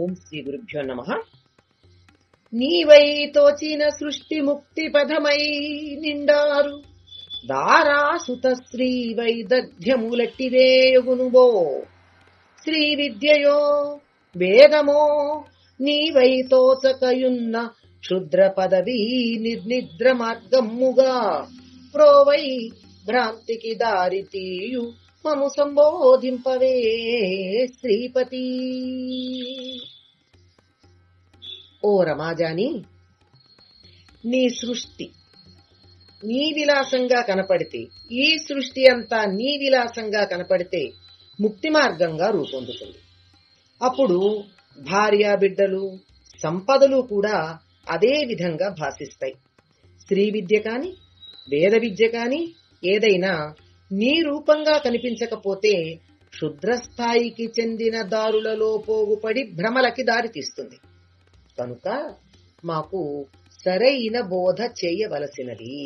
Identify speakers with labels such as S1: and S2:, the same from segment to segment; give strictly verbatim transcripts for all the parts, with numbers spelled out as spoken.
S1: ఓం శ్రీ గురుభ్యో నమః. నీవై తోచిన సృష్టి ముక్తి పదమై నిండారు దారాసుత శ్రీ వైదగ్ధ్యములట్టివేయుగునుబో శ్రీ విద్యయో వేదమో నీవై తోచకయున్న క్షుద్ర పదవీ నిర్నిద్ర మార్గమ్ముగా ప్రోవై భ్రాంతికి దారితీయు మము సంబోధింపవే శ్రీపతి. ఓ రమాజాని, నీ సృష్టి నీ విలాసంగా కనపడితే, ఈ సృష్టి అంతా నీ విలాసంగా కనపడితే ముక్తి మార్గంగా రూపొందుతుంది. అప్పుడు భార్య బిడ్డలు సంపదలు కూడా అదే విధంగా భాసిస్తాయి. శ్రీ విద్య కాని వేద విద్య కాని ఏదైనా నీ రూపంగా కనిపించకపోతే క్షుద్రస్థాయికి చెందిన దారులలో పోగుపడి భ్రమలకి దారితీస్తుంది. కనుక మాకు సరైన బోధ చేయవలసినది.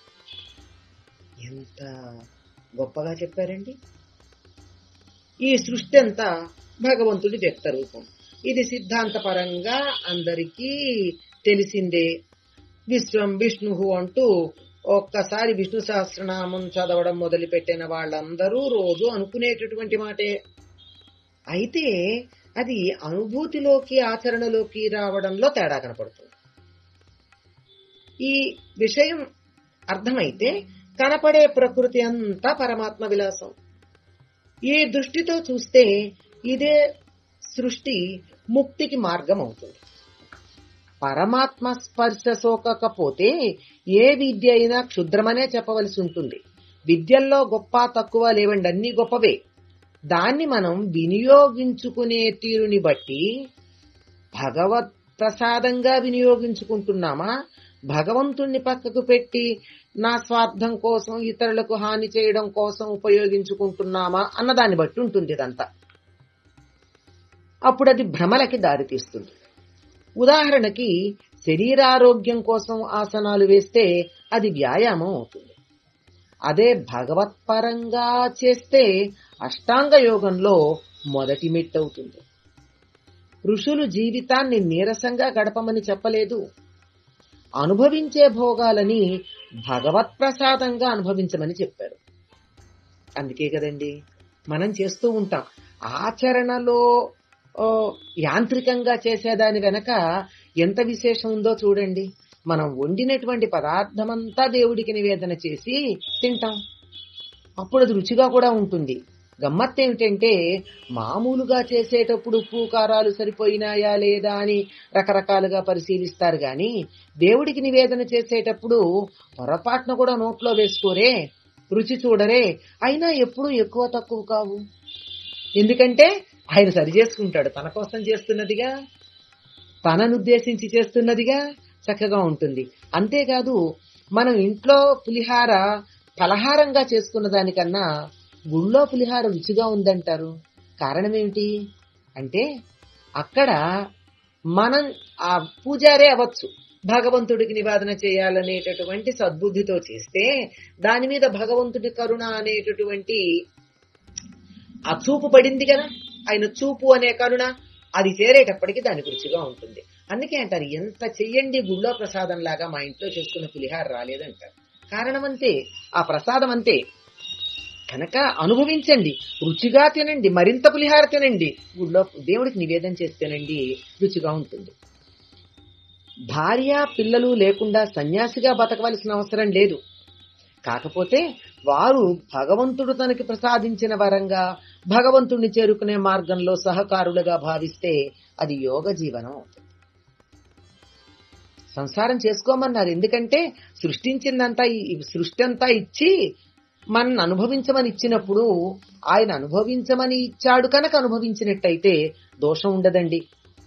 S1: ఎంత గొప్పగా చెప్పారండి. ఈ సృష్టి అంతా భగవంతుడి వ్యక్త రూపం. ఇది సిద్ధాంతపరంగా అందరికీ తెలిసిందే. విశ్వం విష్ణువు అంటూ ఒక్కసారి విష్ణు సహస్రనామం చదవడం మొదలుపెట్టిన వాళ్ళందరూ రోజు అనుకునేటటువంటి మాటే. అయితే అది అనుభూతిలోకి ఆచరణలోకి రావడంలో తేడా కనపడుతుంది. ఈ విషయం అర్థమైతే కనపడే ప్రకృతి అంతా పరమాత్మ విలాసం. ఈ దృష్టితో చూస్తే ఇదే సృష్టి ముక్తికి మార్గం అవుతుంది. పరమాత్మ స్పర్శ సోకకపోతే ఏ విద్య అయినా క్షుద్రమనే చెప్పవలసి ఉంటుంది. విద్యల్లో గొప్ప తక్కువ లేవండి, అన్ని గొప్పవే. దాన్ని మనం వినియోగించుకునే తీరుని బట్టి భగవత్ ప్రసాదంగా వినియోగించుకుంటున్నామా, భగవంతుణ్ణి పక్కకు పెట్టి నా స్వార్థం కోసం ఇతరులకు హాని చేయడం కోసం ఉపయోగించుకుంటున్నామా అన్నదాన్ని బట్టి ఉంటుంది ఇదంతా. అప్పుడు అది భ్రమలకి దారితీస్తుంది. ఉదాహరణకి శరీరారోగ్యం కోసం ఆసనాలు వేస్తే అది వ్యాయామం అవుతుంది. అదే భగవత్పరంగా చేస్తే అష్టాంగ యోగంలో మొదటి మెట్టు అవుతుంది. ఋషులు జీవితాన్ని నీరసంగా గడపమని చెప్పలేదు. అనుభవించే భోగాలని భగవత్ ప్రసాదంగా అనుభవించమని చెప్పారు. అందుకే కదండి మనం చేస్తూ ఉంటాం. ఆచరణలో యాంత్రికంగా చేసేదాని వెనక ఎంత విశేషం ఉందో చూడండి. మనం వండినటువంటి పదార్థమంతా దేవుడికి నివేదన చేసి తింటాం. అప్పుడు అది రుచిగా కూడా ఉంటుంది. గమ్మత్తు ఏమిటంటే మామూలుగా చేసేటప్పుడు ఉప్పు కారాలు సరిపోయినాయా లేదా అని రకరకాలుగా పరిశీలిస్తారు గాని దేవుడికి నివేదన చేసేటప్పుడు పొరపాటున కూడా నోట్లో వేసుకోరే, రుచి చూడరే. అయినా ఎప్పుడూ ఎక్కువ తక్కువ కావు. ఎందుకంటే ఆయన సరి చేసుకుంటాడు. తన కోసం చేస్తున్నదిగా, తననుద్దేశించి చేస్తున్నదిగా చక్కగా ఉంటుంది. అంతేకాదు మనం ఇంట్లో పులిహార పలహారంగా చేసుకున్న దానికన్నా గుళ్ళో పులిహార రుచిగా ఉందంటారు. కారణం ఏమిటి అంటే అక్కడ మనం ఆ పూజారే అవ్వచ్చు, భగవంతుడికి నివేదన చేయాలనేటటువంటి సద్బుద్ధితో చేస్తే దాని మీద భగవంతుడి కరుణ అనేటటువంటి ఆ చూపు పడింది కదా, ఆయన చూపు అనే కరుణ, అది చేరేటప్పటికి దానికి రుచిగా ఉంటుంది. అందుకే అంటారు ఎంత చెయ్యండి గుళ్ళో ప్రసాదం లాగా మా ఇంట్లో చేసుకున్న పులిహార రాలేదంటారు. కారణం అంతే, ఆ ప్రసాదం అంతే. కనుక అనుభవించండి, రుచిగా తినండి, మరింత పులిహార తినండి, గుళ్ళో దేవుడికి నివేదన చేస్తేనండి రుచిగా ఉంటుంది. భార్య పిల్లలు లేకుండా సన్యాసిగా బతకవలసిన అవసరం లేదు. కాకపోతే వారు భగవంతుడు తనకి ప్రసాదించిన వరంగా భగవంతుడిని చేరుకునే మార్గంలో సహకారులుగా భావిస్తే అది యోగ జీవనం అవుతుంది. సంసారం చేసుకోమన్నారు. ఎందుకంటే సృష్టించిందంతా సృష్టి అంతా ఇచ్చి మన అనుభవించమని ఇచ్చినప్పుడు ఆయన అనుభవించమని ఇచ్చాడు కనుక అనుభవించినట్టయితే దోషం ఉండదండి.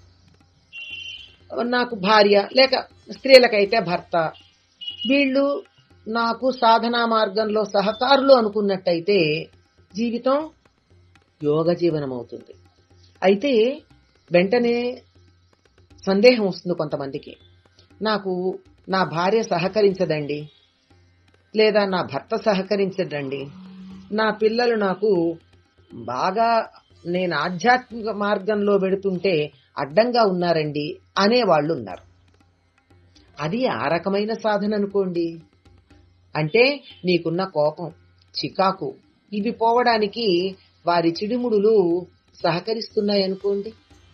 S1: నాకు భార్య లేక స్త్రీలకైతే భర్త, వీళ్ళు నాకు సాధనా మార్గంలో సహకారులు అనుకున్నట్టయితే జీవితం యోగ జీవనం అవుతుంది. అయితే వెంటనే సందేహం వస్తుంది కొంతమందికి, నాకు నా భార్య సహకరించదండి, లేదా నా భర్త సహకరించదండి, నా పిల్లలు నాకు బాగా నేను ఆధ్యాత్మిక మార్గంలో వెడుతుంటే అడ్డంగా ఉన్నారండి అనేవాళ్ళు ఉన్నారు. అది ఆ రకమైన సాధన అనుకోండి. అంటే నీకున్న కోపం, చికాకు ఇవి పోవడానికి వారి చిడిముడులు సహకరిస్తున్నాయనుకోండి.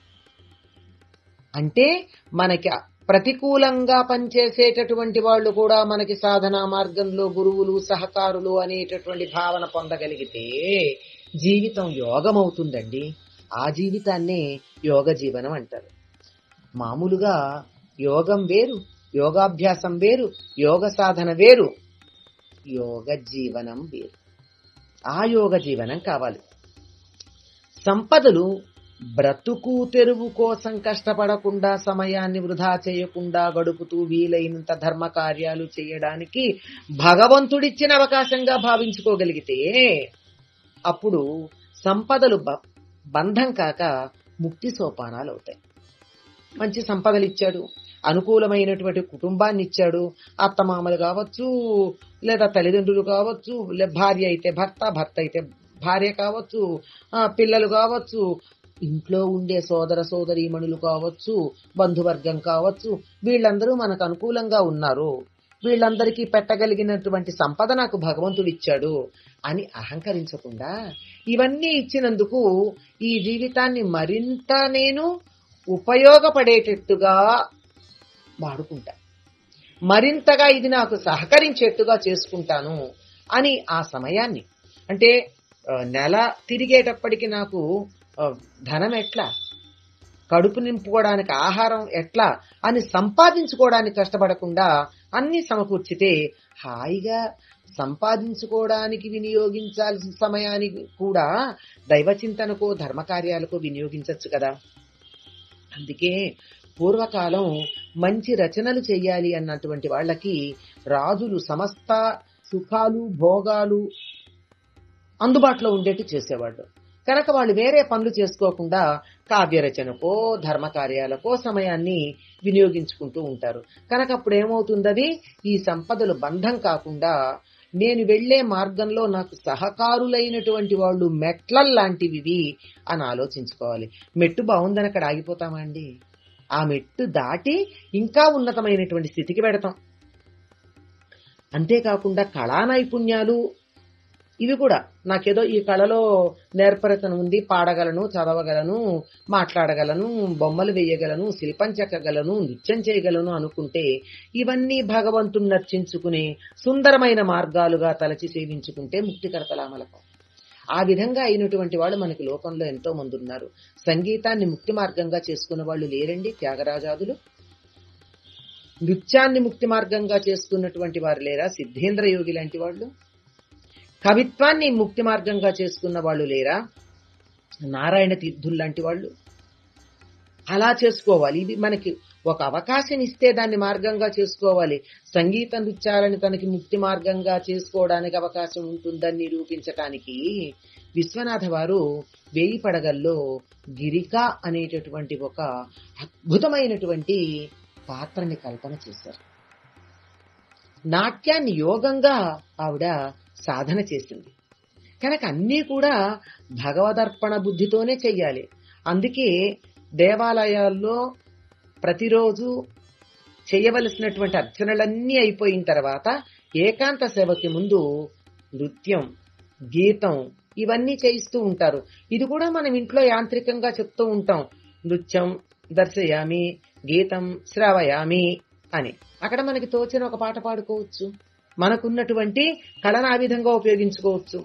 S1: అంటే మనకి ప్రతికూలంగా పనిచేసేటటువంటి వాళ్ళు కూడా మనకి సాధనా మార్గంలో గురువులు, సహకారులు అనేటటువంటి భావన పొందగలిగితే జీవితం యోగమవుతుందండి. ఆ జీవితాన్నే యోగ జీవనం అంటారు. మామూలుగా యోగం వేరు, యోగాభ్యాసం వేరు, యోగ సాధన వేరు, యోగ జీవనం వేరు. ఆ యోగ జీవనం కావాలి. సంపదలు బ్రతుకు తెరువు కోసం కష్టపడకుండా, సమయాన్ని వృధా చేయకుండా గడుపుతూ వీలైనంత ధర్మ కార్యాలు చేయడానికి భగవంతుడిచ్చిన అవకాశంగా భావించుకోగలిగితే అప్పుడు సంపదలు బంధం కాక ముక్తి సోపానాలు అవుతాయి. మంచి సంపదలు ఇచ్చాడు, అనుకూలమైనటువంటి కుటుంబాన్ని ఇచ్చాడు, అత్తమామలు కావచ్చు, లేదా తల్లిదండ్రులు కావచ్చు, భార్య అయితే భర్త, భర్త అయితే భార్య కావచ్చు, పిల్లలు కావచ్చు, ఇంట్లో ఉండే సోదర సోదరీమణులు కావచ్చు, బంధువర్గం కావచ్చు, వీళ్ళందరూ మనకు అనుకూలంగా ఉన్నారు, వీళ్ళందరికీ పెట్టగలిగినటువంటి సంపద నాకు భగవంతుడు ఇచ్చాడు అని అహంకరించకుండా ఇవన్నీ ఇచ్చినందుకు ఈ జీవితాన్ని మరింత నేను ఉపయోగపడేటట్టుగా వాడుకుంటా, మరింతగా ఇది నాకు సహకరించేట్టుగా చేసుకుంటాను అని ఆ సమయాన్ని, అంటే నెల తిరిగేటప్పటికి నాకు ధనం ఎట్లా, కడుపు నింపుకోవడానికి ఆహారం ఎట్లా అని సంపాదించుకోవడానికి కష్టపడకుండా అన్ని సమకూర్చితే హాయిగా సంపాదించుకోవడానికి వినియోగించాల్సిన సమయానికి కూడా దైవచింతనకు, ధర్మకార్యాలకు వినియోగించవచ్చు కదా. అందుకే పూర్వకాలం మంచి రచనలు చేయాలి అన్నటువంటి వాళ్ళకి రాజులు సమస్త సుఖాలు భోగాలు అందుబాటులో ఉండేట్టు చేసేవాళ్ళు. కనుక వాళ్ళు వేరే పనులు చేసుకోకుండా కావ్యరచనకో ధర్మ కార్యాలకో సమయాన్ని వినియోగించుకుంటూ ఉంటారు. కనుక అప్పుడు ఏమవుతుందది, ఈ సంపదలు బంధం కాకుండా నేను వెళ్లే మార్గంలో నాకు సహకారులైనటువంటి వాళ్ళు మెట్లల్లాంటివి అని ఆలోచించుకోవాలి. మెట్టు బాగుందని అక్కడ ఆగిపోతామా అండి? ఆ మెట్టు దాటి ఇంకా ఉన్నతమైనటువంటి స్థితికి పెడతాం. అంతేకాకుండా కళా నైపుణ్యాలు ఇవి కూడా నాకేదో ఈ కళలో నేర్పరితనం ఉంది, పాడగలను, చదవగలను, మాట్లాడగలను, బొమ్మలు వేయగలను, శిల్పం చెక్కగలను, నృత్యం చేయగలను అనుకుంటే ఇవన్నీ భగవంతుని నర్చించుకునే సుందరమైన మార్గాలుగా తలచి సేవించుకుంటే ముక్తికరతలామలకం. ఆ విధంగా అయినటువంటి వాళ్ళు మనకి లోకంలో ఎంతో మంది ఉన్నారు. సంగీతాన్ని ముక్తి మార్గంగా చేసుకున్న వాళ్ళు లేరండి త్యాగరాజాదులు? నృత్యాన్ని ముక్తి మార్గంగా చేసుకున్నటువంటి వారు లేరా సిద్ధేంద్ర యోగి లాంటి వాళ్ళు? కవిత్వాన్ని ముక్తి మార్గంగా చేసుకున్న వాళ్ళు లేరా నారాయణ తీర్థులు లాంటి వాళ్ళు? అలా చేసుకోవాలి. ఇది మనకి ఒక అవకాశం ఇస్తే దాన్ని మార్గంగా చేసుకోవాలి. సంగీత నృత్యాలని తనకి ముక్తి మార్గంగా చేసుకోవడానికి అవకాశం ఉంటుందని నిరూపించటానికి విశ్వనాథ వారు వేయి పడగల్లో గిరిక అనేటటువంటి ఒక అద్భుతమైనటువంటి పాత్రని కల్పన చేశారు. నాట్యాన్ని యోగంగా ఆవిడ సాధన చేసింది. కనుక అన్నీ కూడా భగవదర్పణ బుద్ధితోనే చెయ్యాలి. అందుకే దేవాలయాల్లో ప్రతిరోజు చేయవలసినటువంటి అర్చనలన్నీ అయిపోయిన తర్వాత ఏకాంత సేవకి ముందు నృత్యం, గీతం ఇవన్నీ చేయిస్తూ ఉంటారు. ఇది కూడా మనం ఇంట్లో యాంత్రికంగా చెప్తూ ఉంటాం. నృత్యం దర్శయామి, గీతం శ్రావయామి అని. అక్కడ మనకి తోచిన ఒక పాట పాడుకోవచ్చు. మనకున్నటువంటి కళను ఆ విధంగా ఉపయోగించుకోవచ్చు.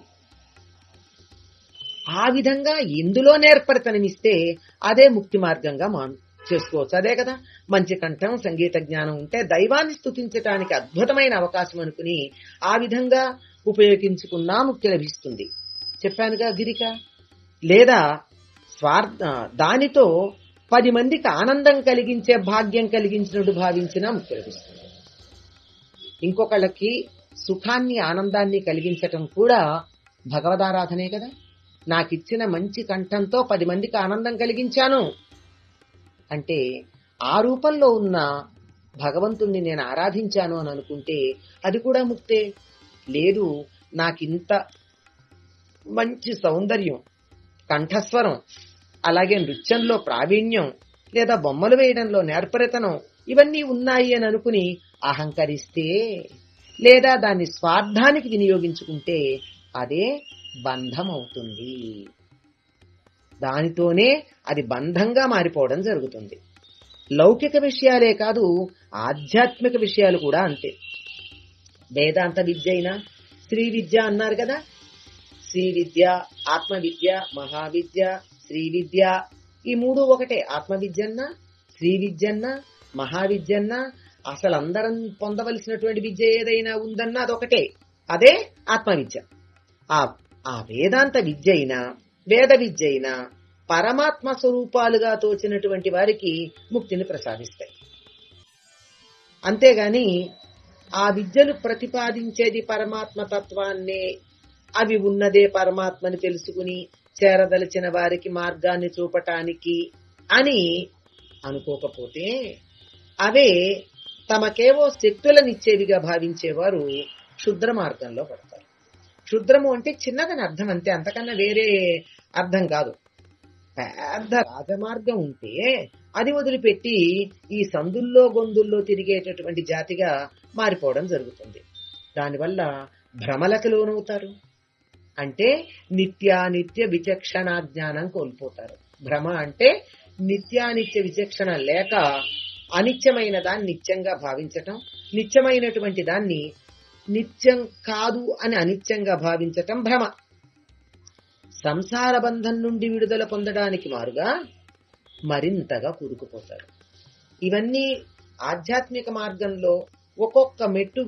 S1: ఆ విధంగా ఎందులో నేర్పరితనమిస్తే అదే ముక్తి మార్గంగా మాను చేసుకోవచ్చు. అదే కదా మంచి కంఠం, సంగీత జ్ఞానం ఉంటే దైవాన్ని స్తుతించడానికి అద్భుతమైన అవకాశం అనుకుని ఆ విధంగా ఉపయోగించుకున్నా ముక్తి లభిస్తుంది. చెప్పానుగా గిరిక. లేదా స్వార్థ దానితో పది మందికి ఆనందం కలిగించే భాగ్యం కలిగించినట్టు భావించినా ముక్తి లభిస్తుంది. ఇంకొకళ్ళకి సుఖాన్ని ఆనందాన్ని కలిగించటం కూడా భగవదారాధనే కదా. నాకిచ్చిన మంచి కంఠంతో పది మందికి ఆనందం కలిగించాను అంటే ఆ రూపంలో ఉన్న భగవంతుణ్ణి నేను ఆరాధించాను అని అనుకుంటే అది కూడా ముక్తే. లేదు నాకింత మంచి సౌందర్యం, కంఠస్వరం, అలాగే నృత్యంలో ప్రావీణ్యం లేదా బొమ్మలు వేయడంలో నేర్పరితనం ఇవన్నీ ఉన్నాయి అని అనుకుని అహంకరిస్తే లేదా దాన్ని స్వార్థానికి వినియోగించుకుంటే అదే బంధం అవుతుంది. దానితోనే అది బంధంగా మారిపోవడం జరుగుతుంది. లౌకిక విషయాలే కాదు, ఆధ్యాత్మిక విషయాలు కూడా అంతే. వేదాంత విద్య అయినా శ్రీ విద్య అన్నారు కదా, శ్రీ విద్య, ఆత్మ విద్య, మహావిద్య, శ్రీ విద్య ఈ మూడు ఒకటే. ఆత్మ విద్యన్నా, శ్రీ విద్యన్నా, మహావిద్యన్నా, అసలు అందరం పొందవలసినటువంటి విద్య ఏదైనా ఉందన్నా అదొకటే, అదే ఆత్మ విద్య. ఆ ఆ వేదాంత విద్య అయినా వేద విద్య అయినా పరమాత్మ స్వరూపాలుగా తోచినటువంటి వారికి ముక్తిని ప్రసాదిస్తాయి. అంతేగాని ఆ విద్యలు ప్రతిపాదించేది పరమాత్మ తత్వాన్నే, అవి ఉన్నదే పరమాత్మని తెలుసుకుని చేరదలిచిన వారికి మార్గాన్ని చూపటానికి అని అనుకోకపోతే అవే తమకేవో శక్తులనిచ్చేవిగా భావించేవారు క్షుద్ర మార్గంలో పడతారు. క్షుద్రము అంటే చిన్నదని అర్థం అంతే, అంతకన్నా వేరే అర్థం కాదు. పెద్ద రాజమార్గం ఉంటే అది వదిలిపెట్టి ఈ సందుల్లో గొందుల్లో తిరిగేటటువంటి జాతిగా మారిపోవడం జరుగుతుంది. దానివల్ల భ్రమలకు లోనవుతారు. అంటే నిత్యానిత్య విచక్షణ జ్ఞానం కోల్పోతారు. భ్రమ అంటే నిత్యానిత్య విచక్షణ లేక అనిత్యమైన దాన్ని నిత్యంగా భావించటం, నిత్యమైనటువంటి దాన్ని నిత్యం కాదు అని అనిత్యంగా భావించటం భ్రమ. సంసార బంధం నుండి విడుదల పొందడానికి మారుగా మరింతగా కూరుకుపోతారు. ఇవన్నీ ఆధ్యాత్మిక మార్గంలో ఒక్కొక్క మెట్టు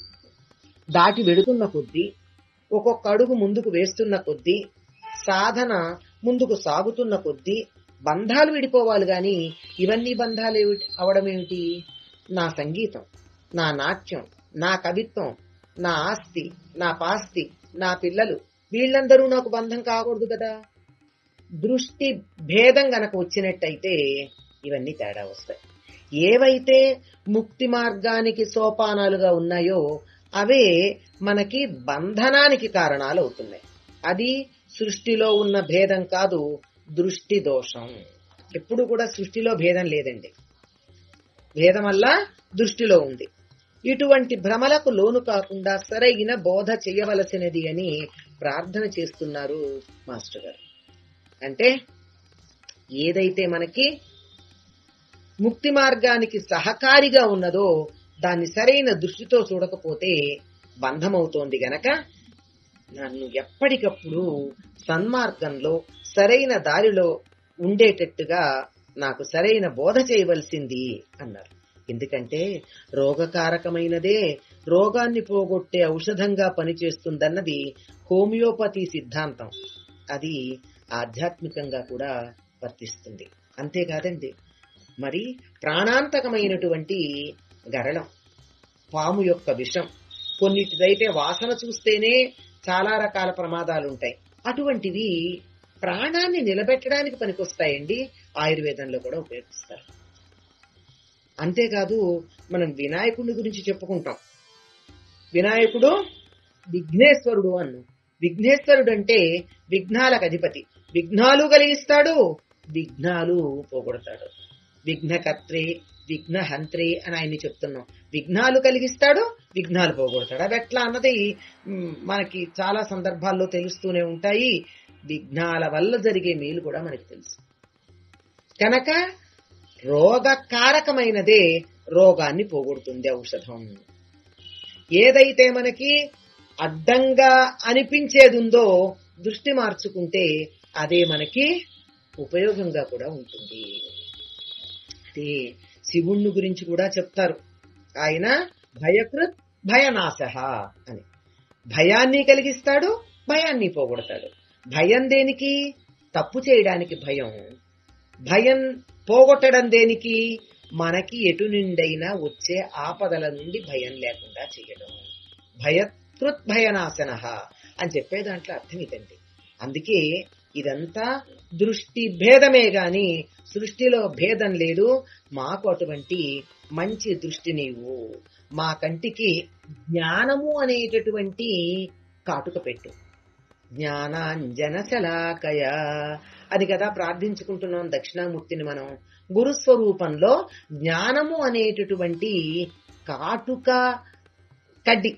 S1: దాటి వెడుతున్న కొద్దీ, ఒక్కొక్క అడుగు ముందుకు వేస్తున్న కొద్దీ, సాధన ముందుకు సాగుతున్న కొద్దీ బంధాలు విడిపోవాలి. గాని ఇవన్నీ బంధాలు ఏమిటి అవడం ఏమిటి? నా సంగీతం, నా నాట్యం, నా కవిత్వం, నా ఆస్తి, నా పాస్తి, నా పిల్లలు, వీళ్ళందరూ నాకు బంధం కాకూడదు కదా. దృష్టి భేదం గనక వచ్చినట్టయితే ఇవన్నీ తేడా వస్తాయి. ఏవైతే ముక్తి మార్గానికి సోపానాలుగా ఉన్నాయో అవే మనకి బంధనానికి కారణాలు అవుతున్నాయి. అది సృష్టిలో ఉన్న భేదం కాదు, దృష్టి దోషం. ఎప్పుడు కూడా సృష్టిలో భేదం లేదండి, భేదం వల్ల దృష్టిలో ఉంది. ఇటువంటి భ్రమలకు లోను కాకుండా సరైన బోధ చేయవలసినది అని ప్రార్థన చేస్తున్నారు మాస్టర్ గారు. అంటే ఏదైతే మనకి ముక్తి మార్గానికి సహకారిగా ఉన్నదో దాన్ని సరైన దృష్టితో చూడకపోతే బంధమవుతోంది గనక నన్ను ఎప్పటికప్పుడు సన్మార్గంలో సరైన దారిలో ఉండేటట్టుగా నాకు సరైన బోధ చేయవలసింది అన్నారు. ఎందుకంటే రోగకారకమైనదే రోగాన్ని పోగొట్టే ఔషధంగా పనిచేస్తుందన్నది హోమియోపతి సిద్ధాంతం. అది ఆధ్యాత్మికంగా కూడా వర్తిస్తుంది. అంతేకాదండి, మరి ప్రాణాంతకమైనటువంటి గరళం, పాము యొక్క విషం, కొన్నిటిదైతే వాసన చూస్తేనే చాలా రకాల ప్రమాదాలు ఉంటాయి. అటువంటివి ప్రాణాన్ని నిలబెట్టడానికి పనికొస్తాయండి, ఆయుర్వేదంలో కూడా ఉపయోగిస్తారు. అంతేకాదు, మనం వినాయకుడి గురించి చెప్పుకుంటాం. వినాయకుడు విఘ్నేశ్వరుడు అన్ను. విఘ్నేశ్వరుడు అంటే విఘ్నాలకు అధిపతి. విఘ్నాలు కలిగిస్తాడు, విఘ్నాలు పోగొడతాడు. విఘ్నకర్త్రే విఘ్నహంత్రే అని ఆయన్ని చెప్తున్నాం. విఘ్నాలు కలిగిస్తాడు, విఘ్నాలు పోగొడతాడు. అవి ఎట్లా అన్నది మనకి చాలా సందర్భాల్లో తెలుస్తూనే ఉంటాయి. విఘ్నాల వల్ల జరిగే మేలు కూడా మనకి తెలుసు. కనుక రోగకారకమైనదే రోగాన్ని పోగొడుతుంది ఔషధం. ఏదైతే మనకి అడ్డంగా అనిపించేది ఉందో దృష్టి మార్చుకుంటే అదే మనకి ఉపయోగంగా కూడా ఉంటుంది. అదే శివుణ్ణి గురించి కూడా చెప్తారు. ఆయన భయకృత్ భయనాశః అని. భయాన్ని కలిగిస్తాడు, భయాన్ని పోగొడతాడు. భయం దేనికి? తప్పు చేయడానికి భయం. భయం పోగొట్టడం దేనికి? మనకి ఎటు నుండైనా వచ్చే ఆపదల నుండి భయం లేకుండా చేయడం. భయకృత్ భయనాశనః అని చెప్పే దాంట్లో అర్థం ఇదండి. అందుకే ఇదంతా దృష్టి భేదమే గాని సృష్టిలో భేదం లేదు. మాకు అటువంటి మంచి దృష్టి నీవు, మా కంటికి జ్ఞానము అనేటటువంటి కాటుక పెట్టు. జ్ఞానాంజన శలాకయ అది కదా ప్రార్థించుకుంటున్నాం దక్షిణామూర్తిని మనం. గురుస్వరూపంలో జ్ఞానము అనేటటువంటి కాటుక కడ్డి,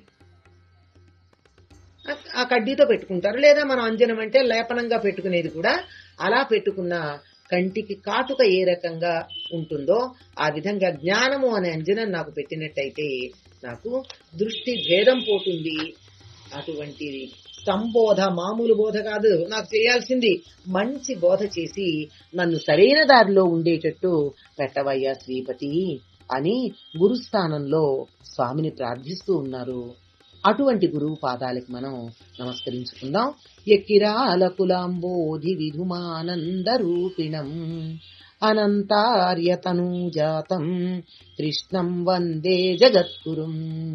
S1: ఆ కడ్డీతో పెట్టుకుంటారు. లేదా మనం అంజనం అంటే లేపనంగా పెట్టుకునేది కూడా అలా పెట్టుకున్న కంటికి కాటుక ఏ రకంగా ఉంటుందో ఆ విధంగా జ్ఞానము అనే అంజనం నాకు పెట్టినట్టయితే నాకు దృష్టి భేదం పోతుంది. అటువంటి సంబోధ, మామూలు బోధ కాదు నాకు చేయాల్సింది, మంచి బోధ చేసి నన్ను సరైన దారిలో ఉండేటట్టు పెట్టవయ్యా శ్రీపతి అని గురుస్థానంలో స్వామిని ప్రార్థిస్తూ ఉన్నారు. అటువంటి గురువు పాదాలకి మనం నమస్కరించుకుందాం. ఎక్కిరాల కులాంబోధి విధుమానంద రూపిణం అనంతార్యతనూజాతం కృష్ణం వందే జగద్గురుం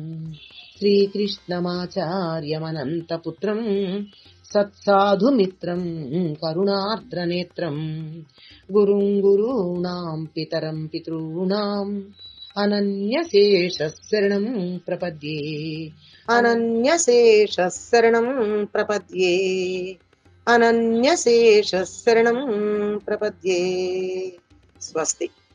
S1: శ్రీకృష్ణమాచార్యమనంతపుత్రం సత్సాధుమిత్రం కరుణార్ద్రనేత్రం గురుం గురూణాం పితరం పితॄణాం అనన్యశేషశరణం ప్రపద్యే అనన్యశేషశరణం ప్రపద్యే అనన్యశేషశరణం ప్రపద్యే. స్వస్తి.